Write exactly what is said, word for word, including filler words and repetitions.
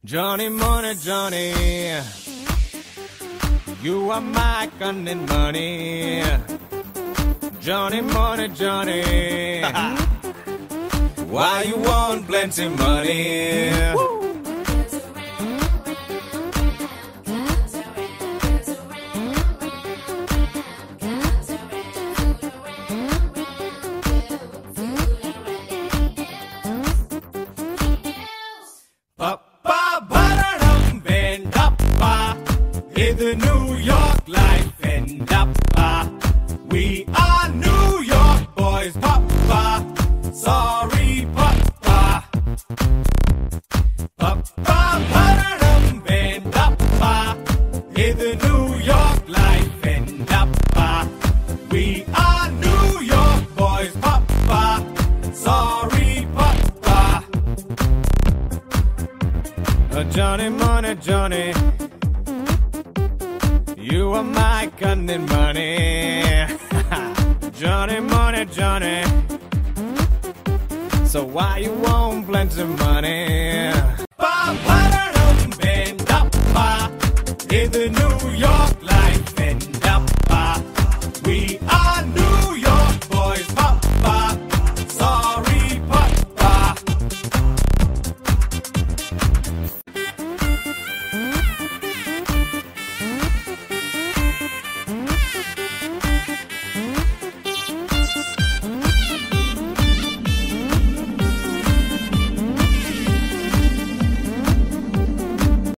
Johnny Money, Johnny, you are my cunning money. Johnny Money, Johnny, why you want plenty money? The New York life end up. We are New York boys, Papa. Sorry, Papa. Papa, Paradum, bend up. In the New York life end up. We are New York boys, Papa. Sorry, Papa. Uh, Johnny Money, Johnny, you are my cunning money. Johnny Money, Johnny, so why you want plenty money? Ba ba da dum bend up in the New York.